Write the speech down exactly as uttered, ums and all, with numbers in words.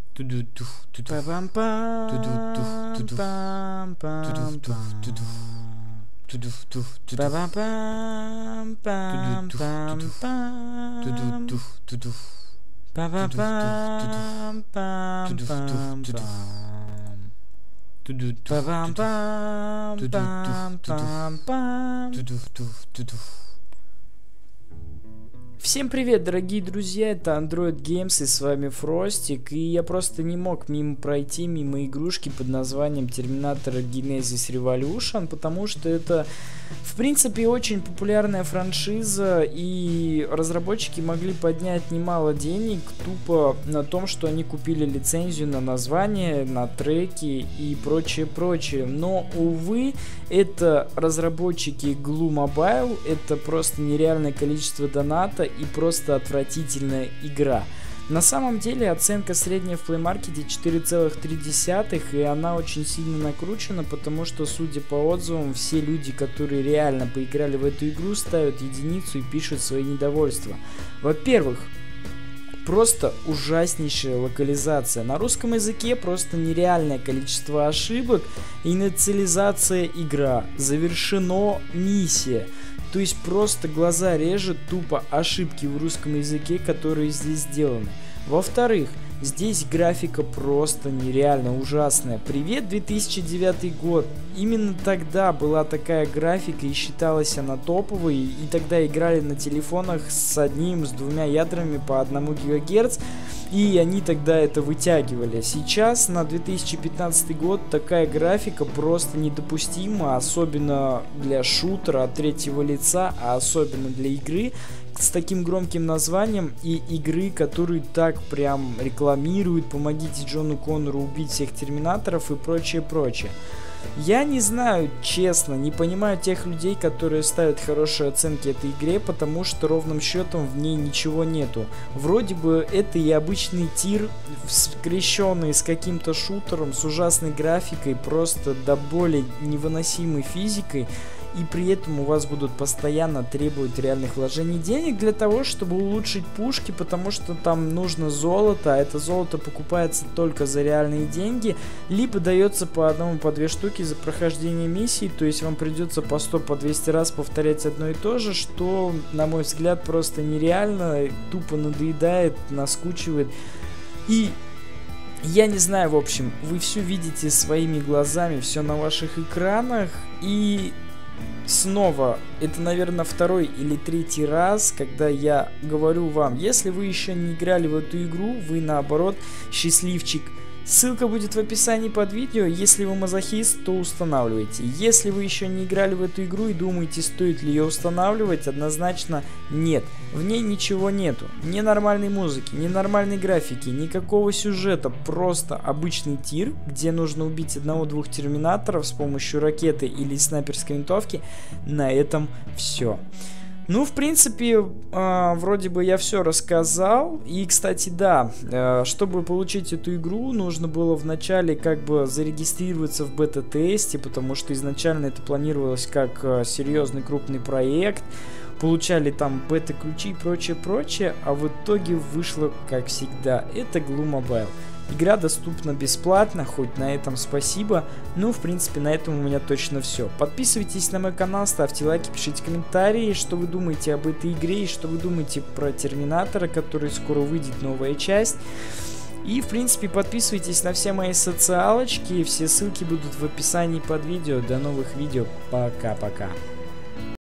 Всем привет, дорогие друзья, это Android Games и с вами Фростик, и я просто не мог мимо пройти, мимо игрушки под названием Terminator Genesis Revolution, потому что это, в принципе, очень популярная франшиза, и разработчики могли поднять немало денег тупо на том, что они купили лицензию на название, на треки и прочее-прочее, но, увы, это разработчики Glue Mobile, это просто нереальное количество доната и просто отвратительная игра. На самом деле оценка средняя в Play Market четыре целых три десятых, и она очень сильно накручена, потому что, судя по отзывам, все люди, которые реально поиграли в эту игру, ставят единицу и пишут свои недовольства. Во-первых, просто ужаснейшая локализация. На русском языке просто нереальное количество ошибок. Инициализация игра. Завершено миссия. То есть просто глаза режет тупо ошибки в русском языке, которые здесь сделаны. Во-вторых, здесь графика просто нереально ужасная. Привет, две тысячи девятый год. Именно тогда была такая графика и считалась она топовой. И тогда играли на телефонах с одним, с двумя ядрами по одному гигагерц. И они тогда это вытягивали. Сейчас на две тысячи пятнадцатый год такая графика просто недопустима. Особенно для шутера от третьего лица, а особенно для игры с таким громким названием и игры, которые так прям рекламируют: помогите Джону Коннору убить всех терминаторов и прочее-прочее. Я не знаю, честно, не понимаю тех людей, которые ставят хорошие оценки этой игре, потому что ровным счетом в ней ничего нету. Вроде бы это и обычный тир, скрещенный с каким-то шутером, с ужасной графикой, просто до боли невыносимой физикой. И при этом у вас будут постоянно требовать реальных вложений денег для того, чтобы улучшить пушки, потому что там нужно золото, а это золото покупается только за реальные деньги, либо дается по одному, по две штуки за прохождение миссии, то есть вам придется по сто, по двести раз повторять одно и то же, что, на мой взгляд, просто нереально, тупо надоедает, наскучивает. И я не знаю, в общем, вы все видите своими глазами, все на ваших экранах, и снова, это, наверное, второй или третий раз, когда я говорю вам, если вы еще не играли в эту игру, вы, наоборот, счастливчик. Ссылка будет в описании под видео. Если вы мазохист, то устанавливайте. Если вы еще не играли в эту игру и думаете, стоит ли ее устанавливать, однозначно нет. В ней ничего нету. Ни нормальной музыки, ни нормальной графики, никакого сюжета. Просто обычный тир, где нужно убить одного-двух терминаторов с помощью ракеты или снайперской винтовки. На этом все. Ну, в принципе, э, вроде бы я все рассказал. И, кстати, да, э, чтобы получить эту игру, нужно было вначале как бы зарегистрироваться в бета-тесте, потому что изначально это планировалось как э, серьезный крупный проект. Получали там бета-ключи и прочее-прочее, а в итоге вышло, как всегда, это Glue Mobile. Игра доступна бесплатно, хоть на этом спасибо. Ну, в принципе, на этом у меня точно все. Подписывайтесь на мой канал, ставьте лайки, пишите комментарии, что вы думаете об этой игре и что вы думаете про Терминатора, который скоро выйдет, новая часть. И, в принципе, подписывайтесь на все мои социалочки, все ссылки будут в описании под видео. До новых видео, пока-пока.